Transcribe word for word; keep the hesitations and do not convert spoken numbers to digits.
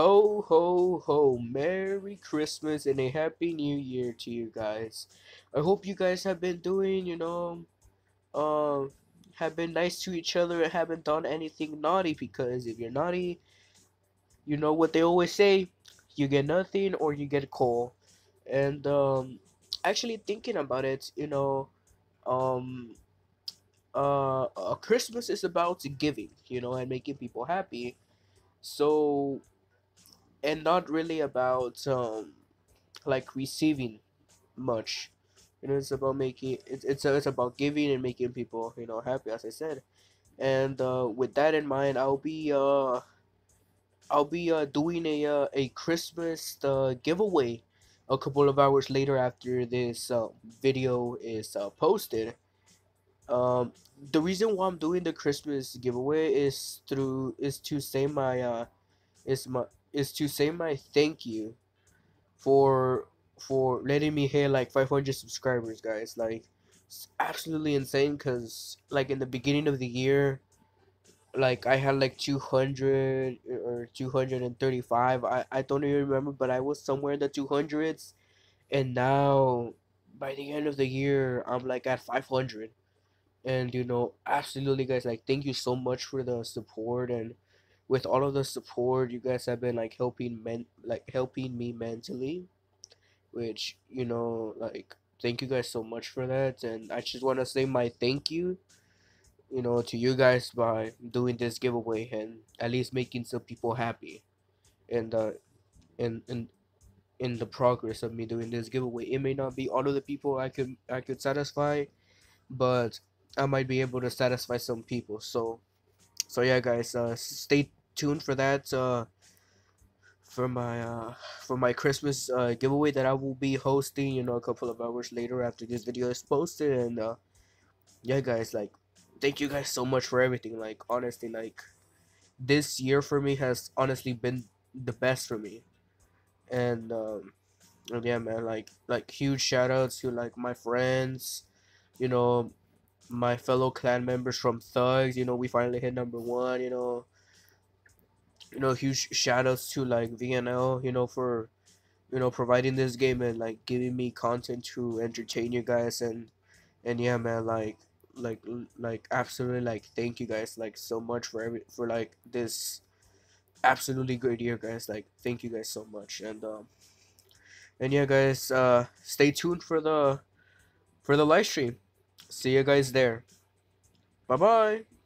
Ho, ho, ho. Merry Christmas and a Happy New Year to you guys. I hope you guys have been doing, you know, um, have been nice to each other and haven't done anything naughty because if you're naughty, you know what they always say, you get nothing or you get coal. And, um, actually thinking about it, you know, um, uh, uh, Christmas is about giving, you know, and making people happy. So, and not really about, um, like receiving much. You know, it's about making it's it's it's about giving and making people you know happy, as I said. And uh, with that in mind, I'll be uh I'll be uh doing a uh, a Christmas uh, giveaway a couple of hours later after this uh, video is uh, posted. Um, the reason why I'm doing the Christmas giveaway is through is to say my uh is my is to say my thank you for for letting me hit like five hundred subscribers, guys. Like, it's absolutely insane because like in the beginning of the year, like I had like two hundred or two hundred thirty-five. I I don't even remember, but I was somewhere in the two hundreds, and now by the end of the year, I'm like at five hundred. And you know, absolutely, guys, like thank you so much for the support. And with all of the support, you guys have been like helping men like helping me mentally, which you know like thank you guys so much for that. And I just want to say my thank you you know to you guys by doing this giveaway and at least making some people happy. And uh in in in the progress of me doing this giveaway, it may not be all of the people i could i could satisfy, but I might be able to satisfy some people. So so yeah, guys, uh stay tuned for that, uh for my uh for my Christmas uh giveaway that I will be hosting, you know, a couple of hours later after this video is posted. And uh yeah, guys, like thank you guys so much for everything. Like, honestly, like this year for me has honestly been the best for me. And um and yeah, man, like like huge shout outs to like my friends, you know, my fellow clan members from Thugs. You know, we finally hit number one, you know. You know, huge shout outs to like V N L, you know, for you know providing this game and like giving me content to entertain you guys. And and yeah, man, like like like absolutely, like thank you guys like so much for every for like this absolutely great year, guys. Like thank you guys so much. And um and yeah, guys, uh stay tuned for the for the live stream. See you guys there. Bye bye.